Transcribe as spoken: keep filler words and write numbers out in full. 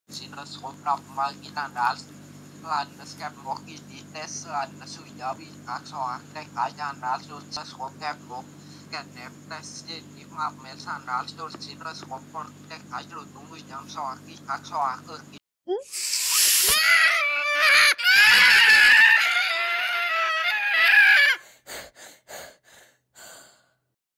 Sinus Hop Magitandas, Landas Cap Moki, Tes, Landas Suyabi, Axo, Tech Ayandas, Sus Hop Cap Hop, Get Nep, Tes, Map Melsan, Alstos, Sinus Hop, Tech Hydro, Dungu, Yam Soaki, Axo,